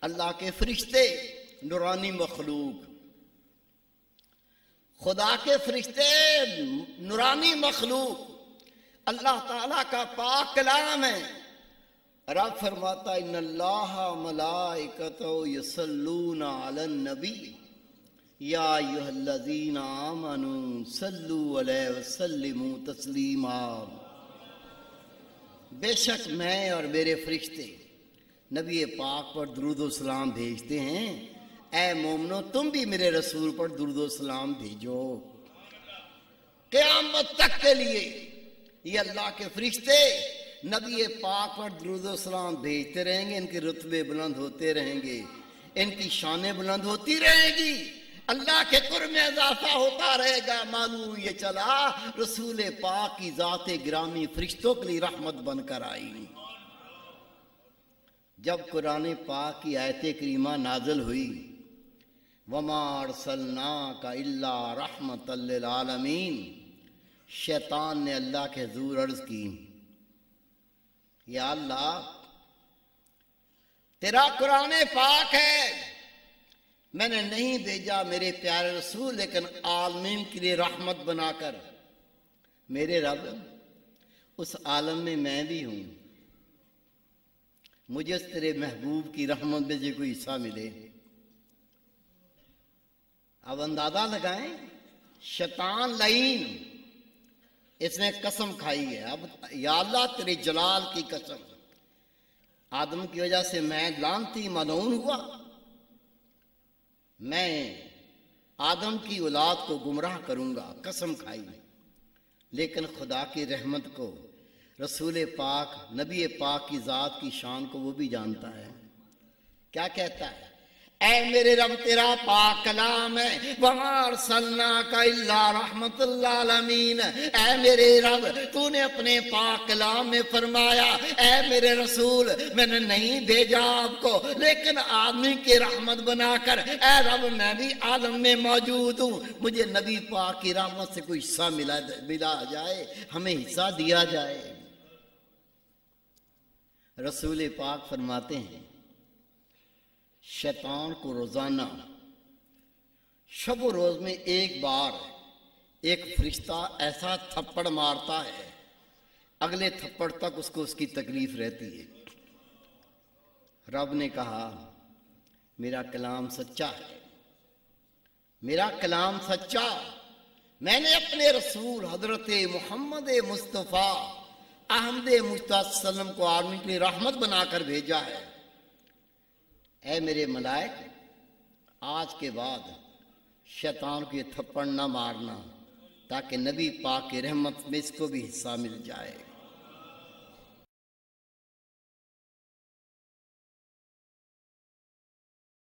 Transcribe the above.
اللہ کے فرشتے نورانی مخلوق، خدا کے فرشتے نورانی مخلوق، اللہ تعالیٰ کا پاک کلام ہے۔ رب فرماتا ان اللہ ملائکتہ یصلون علی النبی یا ایھا الذین آمنوا صلوا علیہ وسلموا تسلیما۔ بے شک میں اور میرے فرشتے نبی پاک پر درود و سلام بھیجتے ہیں، اے مومنو تم بھی میرے رسول پر درود و سلام بھیجو۔ قیامت تک کے لیے یہ اللہ کے فرشتے نبی پاک پر درود و سلام بھیجتے رہیں گے، ان کے رتبے بلند ہوتے رہیں گے، ان کی شانیں بلند ہوتی رہیں گی، اللہ کے قرب میں اضافہ ہوتا رہے گا۔ معلوم یہ چلا رسول پاک کی ذات گرامی فرشتوں کے لیے رحمت بن کر آئی۔ جب قرآن پاک کی آیت کریمہ نازل ہوئی وَمَا أَرْسَلْنَاكَ إِلَّا رَحْمَةً لِّلْعَالَمِينَ، شیطان نے اللہ کے حضور عرض کی یا اللہ تیرا قرآن پاک ہے، میں نے نہیں بھیجا میرے پیارے رسول لیکن عالمین کے لیے رحمت بنا کر۔ میرے رب اس عالم میں میں بھی ہوں، مجھے اس تیرے محبوب کی رحمت میں سے کوئی حصہ ملے۔ اب اندازہ لگائیں، شیطان لعین اس نے قسم کھائی ہے، اب یا اللہ تیرے جلال کی قسم، آدم کی وجہ سے میں لعنتی ملعون ہوا، میں آدم کی اولاد کو گمراہ کروں گا، قسم کھائی۔ لیکن خدا کی رحمت کو، رسول پاک نبی پاک کی ذات کی شان کو وہ بھی جانتا ہے۔ کیا کہتا ہے؟ اے میرے رب تیرا پاک کلام ہے، وَمَا أَرْسَلْنَاكَ إِلَّا رَحْمَةً لِّلْعَالَمِينَ، اے میرے رب تو نے اپنے پاک کلام میں فرمایا اے میرے رسول میں نے نہیں بھیجا آپ کو لیکن آدمی کی رحمت بنا کر، اے رب میں بھی عالم میں موجود ہوں، مجھے نبی پاک کی رحمت سے کوئی حصہ ملا جائے، ہمیں حصہ دیا جائے۔ رسول پاک فرماتے ہیں شیطان کو روزانہ شب و روز میں ایک بار ایک فرشتہ ایسا تھپڑ مارتا ہے، اگلے تھپڑ تک اس کو اس کی تکلیف رہتی ہے۔ رب نے کہا میرا کلام سچا ہے، میرا کلام سچا، میں نے اپنے رسول حضرت محمد مصطفیٰ احمد مصطفیٰ صلی اللہ علیہ وسلم کو عالم کے لیے رحمت بنا کر بھیجا ہے۔ اے میرے ملائک آج کے بعد شیطان کو یہ تھپڑ نہ مارنا تاکہ نبی پاک کی رحمت میں اس کو بھی حصہ مل جائے۔